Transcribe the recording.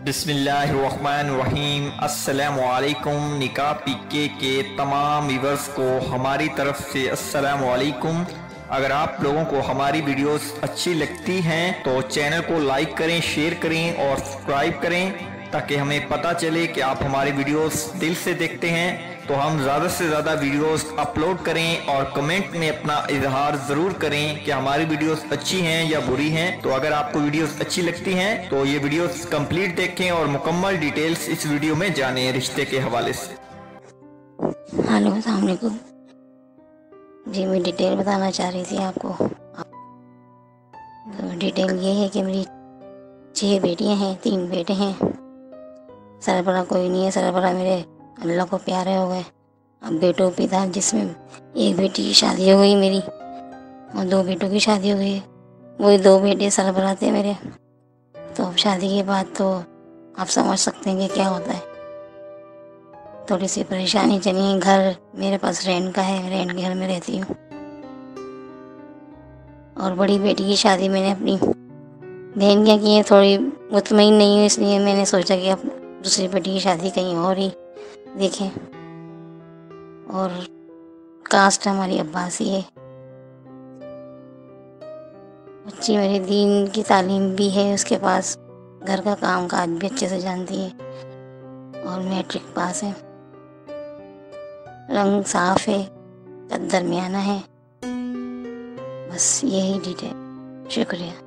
बिस्मिल्लाहिर्रहमानिर्रहीम। अस्सलामुअलैकुम। निकाह पीके के तमाम व्यूअर्स को हमारी तरफ से अस्सलामुअलैकुम। अगर आप लोगों को हमारी वीडियोस अच्छी लगती हैं तो चैनल को लाइक करें, शेयर करें और सब्सक्राइब करें ताकि हमें पता चले कि आप हमारी वीडियोस दिल से देखते हैं। तो हम ज़्यादा से ज़्यादा वीडियोस अपलोड करें और कमेंट में अपना इजहार ज़रूर करें कि हमारी वीडियोस अच्छी हैं या बुरी हैं। तो अगर आपको वीडियोस अच्छी लगती हैं तो ये वीडियोस कंप्लीट देखें और मुकम्मल डिटेल्स इस वीडियो में जानें रिश्ते के हवाले से। हेलो, अस्सलाम वालेकुम जी। मैं डिटेल बताना चाह रही थी आपको। तो डिटेल ये है कि मेरी 6 बेटियां हैं, 3 बेटे हैं। सरबरा कोई नहीं है, सरबरा मेरे अल्लाह को प्यारे हो गए। अब बेटों पिता, जिसमें एक बेटी की शादी हो गई मेरी और 2 बेटों की शादी हो गई। वही 2 बेटे सरबरा थे मेरे। तो अब शादी के बाद तो आप समझ सकते हैं कि क्या होता है। थोड़ी सी परेशानी चली है। घर मेरे पास रेंट का है, रेंट के घर में रहती हूँ। और बड़ी बेटी की शादी मैंने अपनी बहन क्या की है, थोड़ी मुतमईन नहीं हूँ, इसलिए मैंने सोचा कि अब दूसरी बेटी की शादी कहीं और ही देखें। और कास्ट हमारी अब्बासी है। बच्ची मेरी दीन की तालीम भी है उसके पास, घर का काम काज भी अच्छे से जानती है और मैट्रिक पास है। रंग साफ है, कद दरमियाना है। बस यही डिटेल। शुक्रिया।